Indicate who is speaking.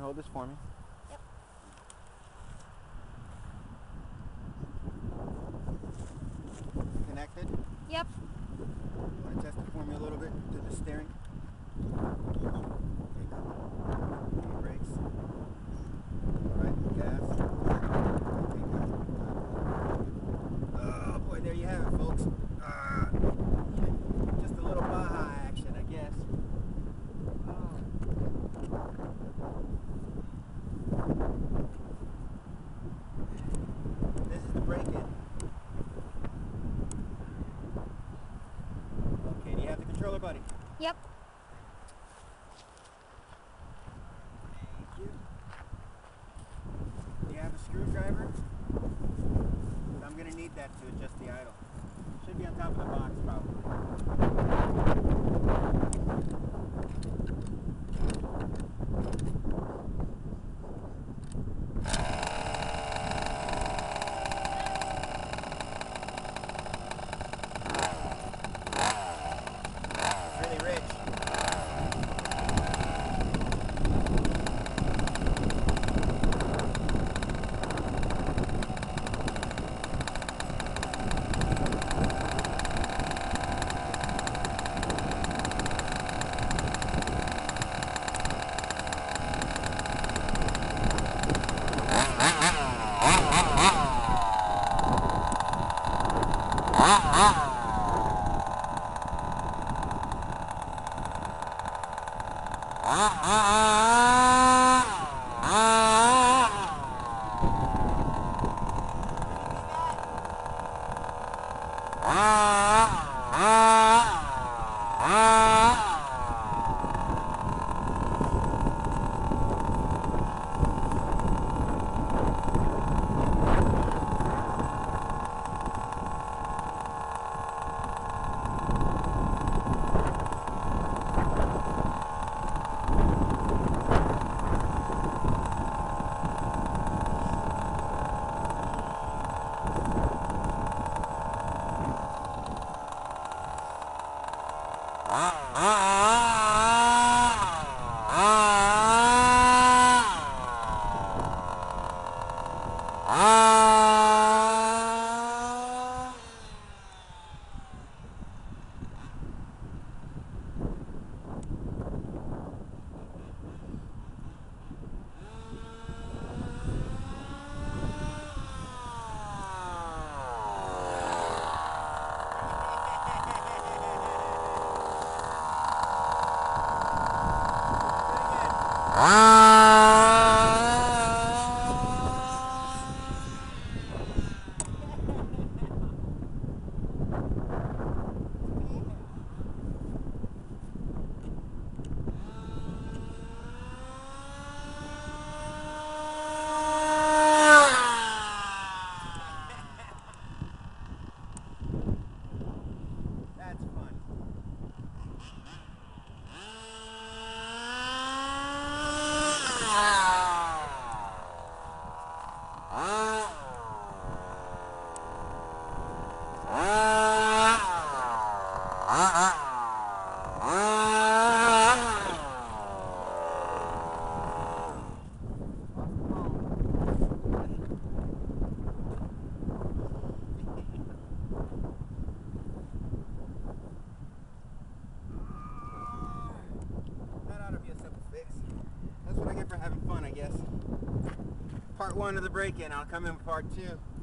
Speaker 1: hold this for me?
Speaker 2: Yep.
Speaker 1: Connected?
Speaker 2: Yep.
Speaker 1: You want to test it for me a little bit to the steering? Okay, brakes. Alright, gas. Okay, good. Oh boy, there you have it, folks. Just a little Baja action, I guess. This is the break-in. Okay, do you have the controller, buddy?
Speaker 2: Yep.
Speaker 1: Thank you. Do you have a screwdriver? I'm going to need that to adjust the idle. Should be on top of the box, probably. That's fun. That ought to be a simple fix. That's what I get for having fun, I guess. Part 1 of the break-in. I'll come in with part 2.